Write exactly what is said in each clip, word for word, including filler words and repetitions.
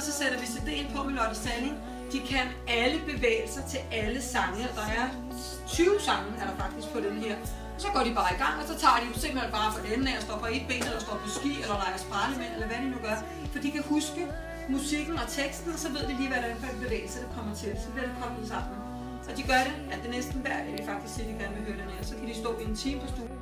Og så sætter vi C D'en på med Lotte Salling. De kan alle bevægelser til alle sange. Der er tyve sange, er der faktisk på den her. Så går de bare i gang, og så tager de jo simpelthen bare fra enden af og står på et ben, eller står på ski, eller leger sprælemænd, eller hvad de nu gør. For de kan huske musikken og teksten, og så ved de lige, hvad der er for en bevægelse, der kommer til. Så bliver det kommet sammen. Så de gør det, at det næsten hver dag, de faktisk siger, de gerne vil høre den her. Så kan de stå i en time på stuen.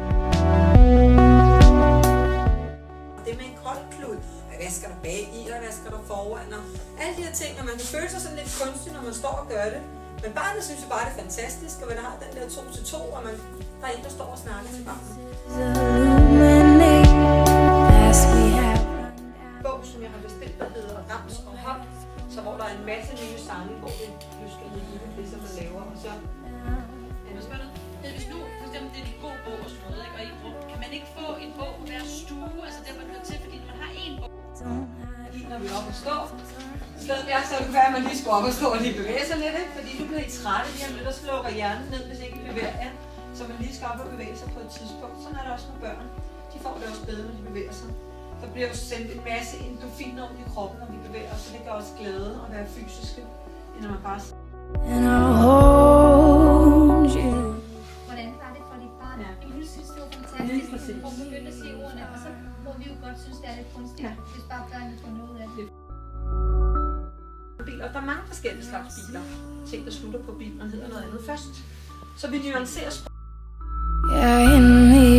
Det med en koldklud. Hvad skal der bag i, og hvad skal der foran, og alle de her ting, og man kan føle sig sådan lidt kunstig, når man står og gør det. Men barnet synes jo bare, det er fantastisk, og man har den der to til to, og man, der er en, der står og snakker til barnet. En bog, som jeg har bestilt, der hedder Rams og Hop, så hvor der er en masse nye sange, hvor det lysker lidt i det, som man laver, og så... Hvis nu, for eksempel, det er en god bog og sådan noget, ikke? Og i rum, kan man ikke få en bog på hver stue, altså der man hører til, fordi når man har en bog. Når vi er oppe og står, så er så det være, at man lige skal op og stå og lige bevæge sig lidt, ikke? Fordi nu bliver I trætte lige om lidt, og slukker hjernen ned, hvis ikke I bevæger jer. Så man lige skal op og bevæge sig på et tidspunkt. Sådan er det også med børn. De får det også bedre, når de bevæger sig. Der bliver jo sendt en masse endorfiner ud i kroppen, når vi bevæger os, så det gør os glade at være fysiske, end når man bare... Hvordan var det for dit barn? Ja. Jeg synes, det var fantastisk, hvor vi begyndte at se ordene, og så må vi jo godt synes, det er lidt kunstigt, ja. Hvis bare børnene får noget af det. Biler. Der er mange forskellige slags biler. Ting, der slutter på bilen, hedder noget andet først. Så vi nuancerer